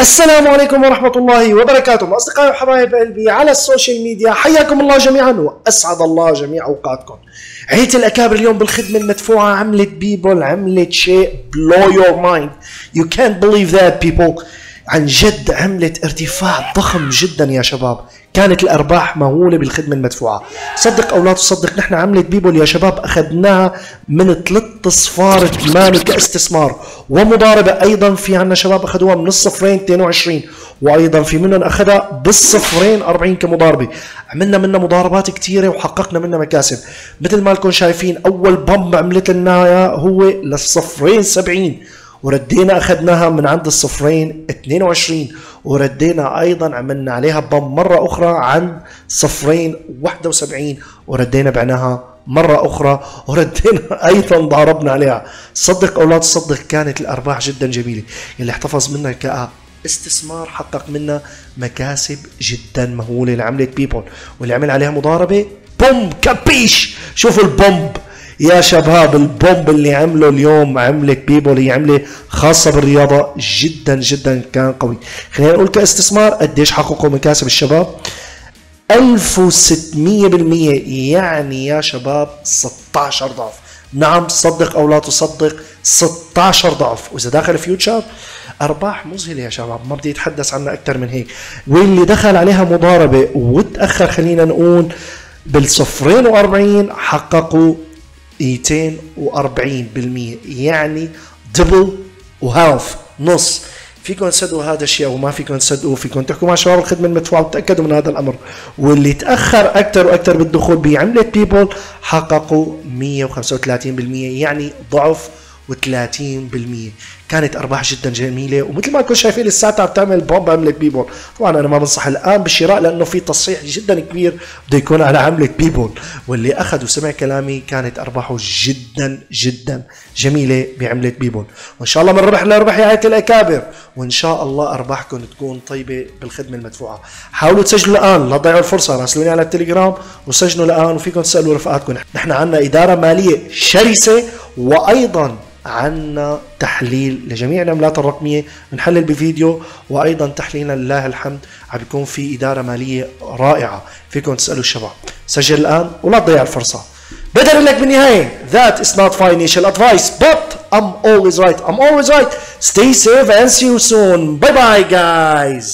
السلام عليكم ورحمة الله وبركاته. أصدقائي وحبايب قلبي على السوشيال ميديا، حياكم الله جميعا وأسعد الله جميع أوقاتكم. عيلة الأكابر اليوم بالخدمة المدفوعة عملت بيبل، عملت شيء blow your mind. You can't believe that people. عن جد عملت ارتفاع ضخم جدا يا شباب. كانت الأرباح مهولة بالخدمة المدفوعة. صدق أو لا تصدق، نحن عملت بيبل يا شباب أخذناها من 3 صفار 8 كاستثمار ومضاربة. أيضا في عنا شباب أخذوها من الصفرين 22، وأيضا في منهم أخذها بالصفرين 40 كمضاربة. عملنا منها مضاربات كثيرة وحققنا منها مكاسب. مثل ما لكم شايفين أول بمب عملت لنا هو للصفرين 70، وردينا اخذناها من عند الصفرين 22، وردينا ايضا عملنا عليها بم مره اخرى عند صفرين 71، وردينا بعناها مره اخرى، وردينا ايضا ضاربنا عليها. صدق او لا تصدق كانت الارباح جدا جميله. اللي احتفظ منها كاستثمار حقق منها مكاسب جدا مهوله لعمله بيبل، واللي عمل عليها مضاربه بوم كابيش. شوفوا البومب يا شباب، البومب اللي عمله اليوم عملة بيبل، هي عملة خاصة بالرياضة جدا جدا كان قوي. خلينا نقول كاستثمار قديش حققوا مكاسب الشباب؟ 1600%، يعني يا شباب 16 ضعف. نعم صدق او لا تصدق 16 ضعف. واذا داخل فيوتشر ارباح مذهله يا شباب، ما بدي اتحدث عنها اكثر من هيك. واللي دخل عليها مضاربه وتاخر خلينا نقول بالصفرين و40 حققوا 240%، يعني دبل وهاف، نص. فيكم تصدقوا هذا الشيء او ما فيكم تصدقوا، فيكم تحكوا مع شباب الخدمه المدفوعه وتاكدوا من هذا الامر. واللي تاخر اكثر واكثر بالدخول بعمله بيبل حققوا 135%، يعني ضعف و30%. كانت ارباح جدا جميله، ومثل ما كنتم شايفين لساتها بتعمل بومب عمله بيبل. طبعا انا ما بنصح الان بالشراء لانه في تصحيح جدا كبير بده يكون على عمله بيبل. واللي اخذ وسمع كلامي كانت ارباحه جدا جدا جميله بعمله بيبل. وان شاء الله من ربح لربح يا عائله الاكابر، وان شاء الله ارباحكم تكون طيبه بالخدمه المدفوعه. حاولوا تسجلوا الان، لا تضيعوا الفرصه. راسلوني على التليجرام وسجلوا الان، وفيكم تسالوا رفقاتكم. نحن عندنا اداره ماليه شرسه، وايضا عنا تحليل لجميع العملات الرقمية بنحلل بفيديو، وأيضا تحليلنا لله الحمد عم بيكون في إدارة مالية رائعة. فيكم تسألوا الشباب. سجل الآن ولا تضيع الفرصة. بدر لك بالنهاية that is not financial advice but I'm always right. I'm always right. Stay safe and see you soon. Bye bye guys.